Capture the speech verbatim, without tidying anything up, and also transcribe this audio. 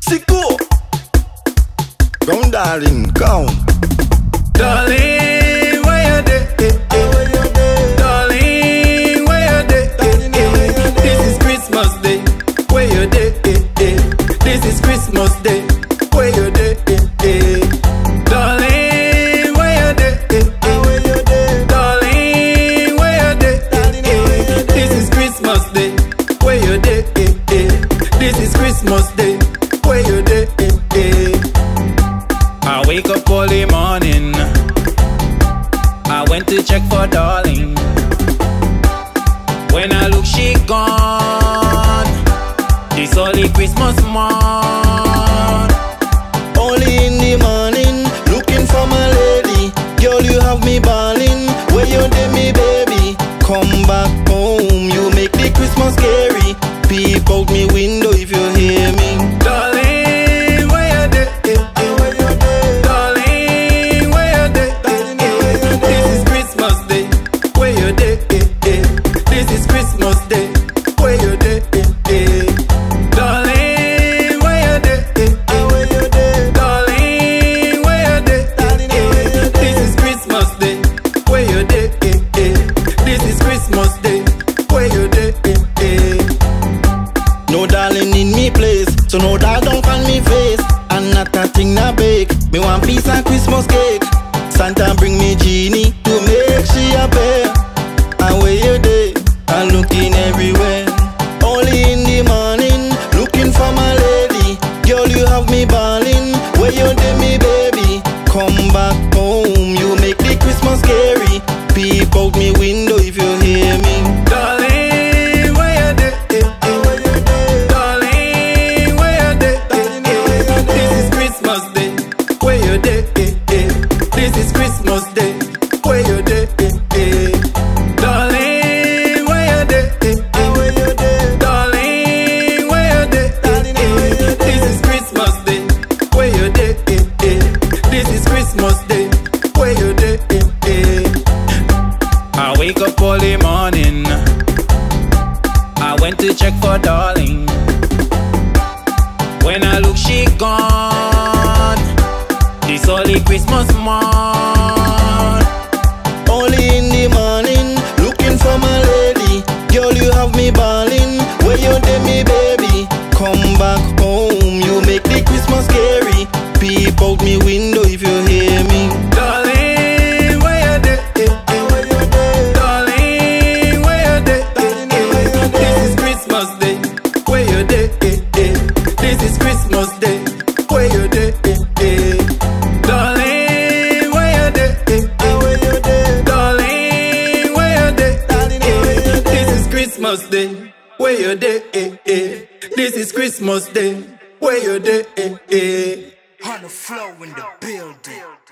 Sicko. Come, darling, come. Darling, where you dey? Darling, where you dey? This is Christmas Day. Where you dey? This is Christmas Day. Where you dey? Darling, where you dey? Darling, where you dey? This is Christmas Day. Where you dey? This is Christmas Day. Where you dey? I wake up early morning. I went to check for darling. When I look, she gone. This only Christmas morn. Only in the morning, looking for my lady. Girl, you have me balling. Where you dey, me baby? Come back home, you make the Christmas scary. Peep out me window if you hear me. Darling, where you dey? Darling, where you dey? This is Christmas Day. Where you dey? This is Christmas Day. Where you dey? Darling, where you dey? Darling, where you dey? This is Christmas Day. Where you dey? This is Christmas Day. Where you dey? No darling in me place, so no dog don't call me face. And not a thing na bake. Me want piece of Christmas cake. Santa bring me genie to make she happy. And where you dey? I'm looking everywhere. Only in the morning, looking for my lady. Girl, you have me balling. Where you dey, me baby? Come back home, you make the Christmas scary. Peep out me window if you hear me. Darling, where you dey? Darling, where you dey? This is Christmas Day. Where you dey? This is Christmas Day. Where you dey? Darling, where you dey? Darling, where you dey? This is Christmas Day. Where you dey? This is Christmas Day. Where you dey? I wake up early morning. I went to check for darling. When I look, she gone. This only Christmas morn. Only in the morning, looking for my lady. Girl, you have me balling. Where you dey, me baby? Come back home, you make the Christmas scary. Peep out me window if you hear me. Darling, where you dey? Darling, where you dey? This is Christmas Day. Where you dey? This is Christmas Day. Where you dey? Darling, where you dey? Darling, where you dey? This is Christmas Day. Where you dey? This is Christmas Day. Where you dey? Hunttaflow in the building.